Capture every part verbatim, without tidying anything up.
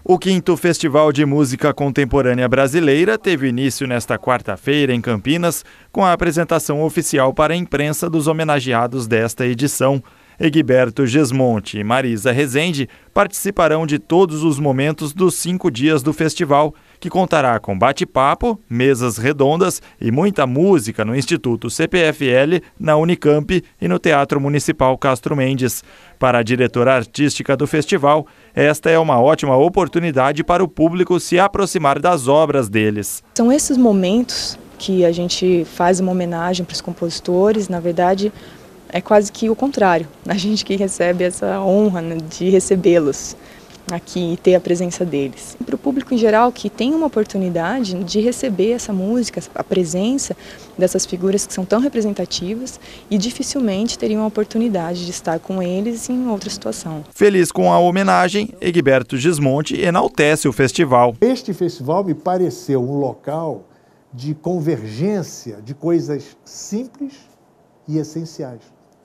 O quinto Festival de Música Contemporânea Brasileira teve início nesta quarta-feira em Campinas, com a apresentação oficial para a imprensa dos homenageados desta edição. Egberto Gismonti e Marisa Rezende participarão de todos os momentos dos cinco dias do festival, que contará com bate-papo, mesas redondas e muita música no Instituto C P F L, na Unicamp e no Teatro Municipal Castro Mendes. Para a diretora artística do festival, esta é uma ótima oportunidade para o público se aproximar das obras deles. São esses momentos que a gente faz uma homenagem para os compositores, na verdade, é quase que o contrário, a gente que recebe essa honra, né, de recebê-los aqui e ter a presença deles. Para o público em geral que tem uma oportunidade de receber essa música, a presença dessas figuras que são tão representativas e dificilmente teriam a oportunidade de estar com eles em outra situação. Feliz com a homenagem, Egberto Gismonti enaltece o festival. Este festival me pareceu um local de convergência de coisas simples e essenciais.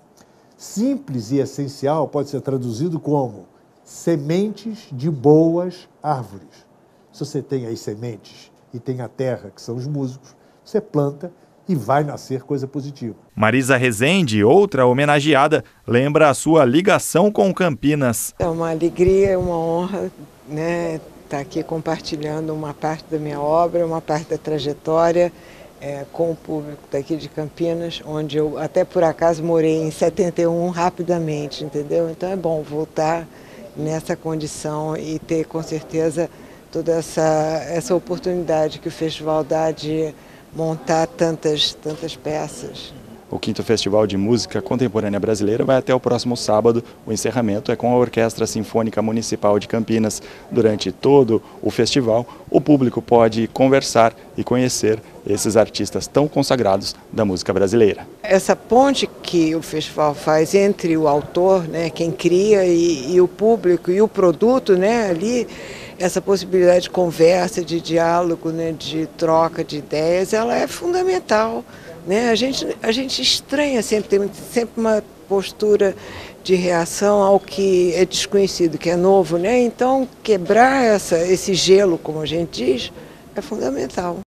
Simples e essencial pode ser traduzido como sementes de boas árvores. Se você tem as sementes e tem a terra, que são os músicos, você planta e vai nascer coisa positiva. Marisa Rezende, outra homenageada, lembra a sua ligação com Campinas. É uma alegria, uma honra, né, estar aqui compartilhando uma parte da minha obra, uma parte da trajetória, É, com o público daqui de Campinas, onde eu até por acaso morei em setenta e um rapidamente, entendeu? Então é bom voltar nessa condição e ter com certeza toda essa, essa oportunidade que o festival dá de montar tantas, tantas peças. O quinto Festival de Música Contemporânea Brasileira vai até o próximo sábado. O encerramento é com a Orquestra Sinfônica Municipal de Campinas. Durante todo o festival, o público pode conversar e conhecer esses artistas tão consagrados da música brasileira. Essa ponte que o festival faz entre o autor, né, quem cria, e, e o público e o produto, né, ali, essa possibilidade de conversa, de diálogo, né, de troca de ideias, ela é fundamental. Né? A gente, a gente estranha sempre, tem sempre uma postura de reação ao que é desconhecido, que é novo, né? Então quebrar essa, esse gelo, como a gente diz, é fundamental.